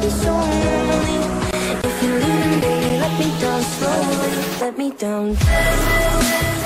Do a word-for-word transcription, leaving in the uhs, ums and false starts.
be so lonely. If you're leaving, baby, let me down slowly. Let me down.